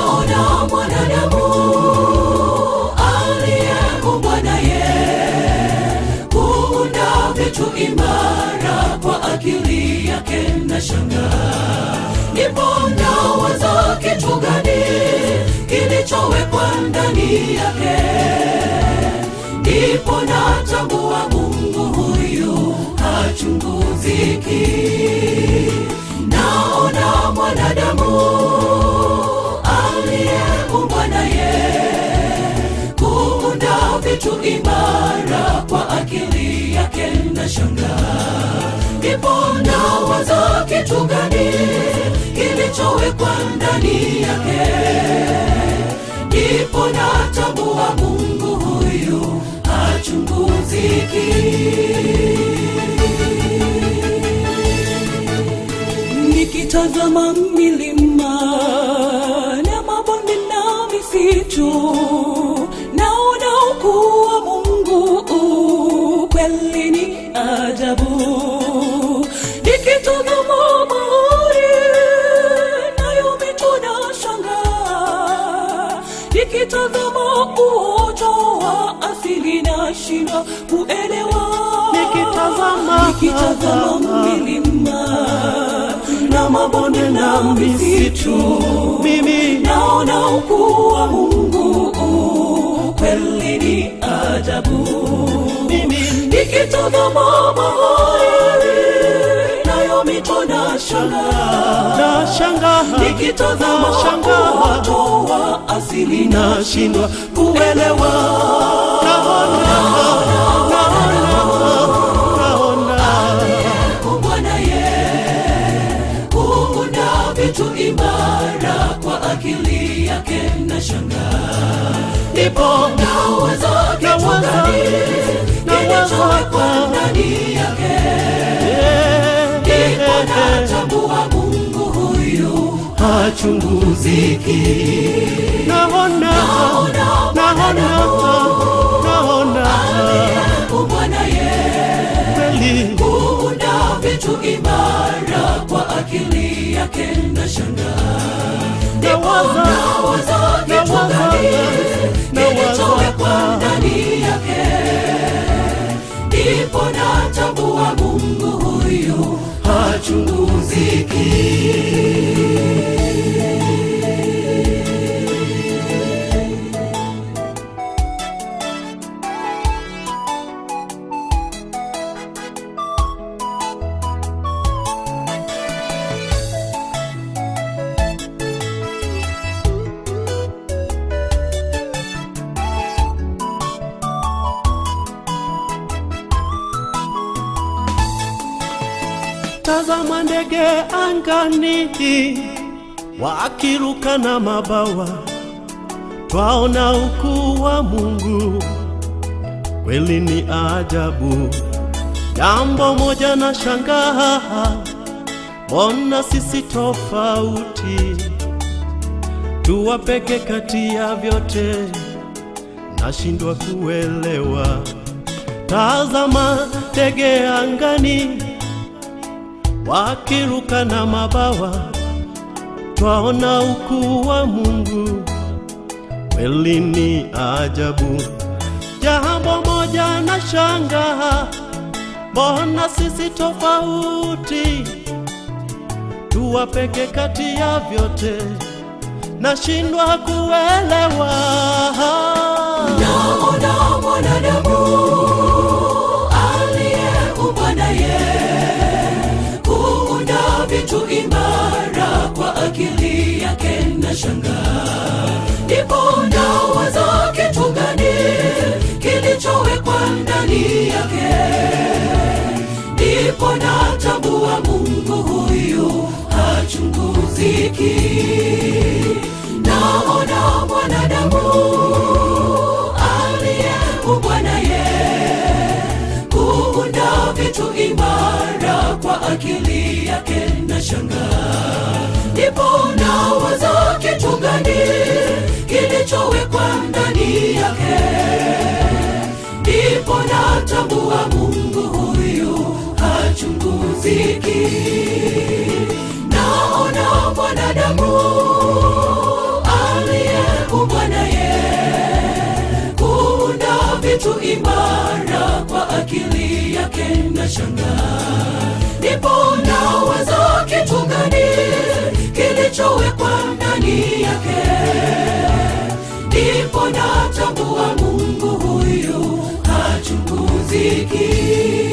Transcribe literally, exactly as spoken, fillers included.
naona mwanadamu aliyeumbwa naye kuunda vitu imara kwa akili yake na shanga. Nipo nawaza kitu gani kilichowekwa ndani yake. Nipo natambua Mungu huyu hachunguziki. Naona mwanadamu aliyeumbwa naye kuunda vitu imara kwa akili yake na shanga. Nipo nawaza kitu gani kilichowekwa ndani yake. Nipo natambua Mungu huyu hachunguziki. Nikitazama milima na mabonde na misitu, naona ukuu wa Mungu, kweli ni ajabu. Nikitazama bahari nayo mito nashangaa, nikitazama uoto wa asili nashindwa kuelewa. Nikitazama nikitazama milima na mabonde na misitu, mimi naona ukuu wa Mungu, kweli ni ajabu. mimi Nikitazama bahari nayo mito nashangaa, nashangaa, nikitazama uoto wa asili nashindwa kuelewa. naona naona vitu imara kwa akili yake na shanga. Nipo nawaza kitu gani kilichowekwa ndani yake. Nipo natambua Mungu huyu hachunguziki. naona naona naona aliyeumbwa naye kweli kuunda vitu imara kwa akili yake na shanga. nawaza nawaza kitu gani kilichowekwa ndani yake. Nipo natambua Mungu huyu hachunguziki. Tazama ndege angani wakiruka na mabawa, twaona ukuu wa Mungu, kweli ni ajabu. Jambo moja na shangaa, mbona sisi tofauti? Tuwa peke kati ya vyote, nashindwa kuelewa. Tazama ndege angani wakiruka na mabawa, twaona ukuu wa Mungu, kweli ni ajabu. Jambo moja na shangaa, mbona sisi tofauti? Tuwa peke kati ya vyote, nashindwa kuelewa. Naona mwanadamu aliyeumbwa naye kuunda vitu imara kwa akili yake na shanga. Nipo nawaza kitu gani kilichowekwa ndani yake. Nipo natambua Mungu huyu hachunguziki. Naona mwanadamu aliyeumbwa naye kuunda vitu imara kwa akili yake na shanga. Nipo nawaza kitu gani kilichowekwa ndani yake. Nipo natambua Mungu huyu hachunguziki. Naona mwanadamu na shangaa. Ndipo nawaza kitu gani kilichowekwa ndani yake. Ndipo natambua Mungu huyu hachunguziki.